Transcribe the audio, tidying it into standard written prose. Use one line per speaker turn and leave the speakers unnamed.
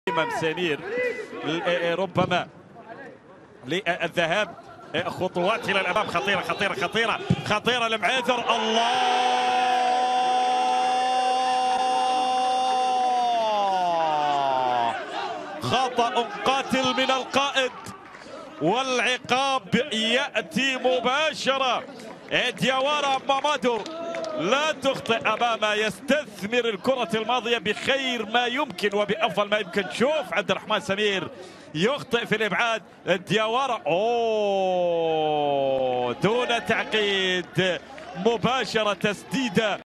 سمير ربما للذهاب خطوات الى الامام. خطيره خطيره خطيره خطيره لمعيذر. الله خطأ قاتل من القائد، والعقاب ياتي مباشره. دياوارا مامادو لا تخطئ امامه، يستثمر الكرة الماضية بخير ما يمكن وبأفضل ما يمكن. شوف عبد الرحمن سمير يخطئ في الإبعاد. دياوارا دون تعقيد مباشرة تسديدة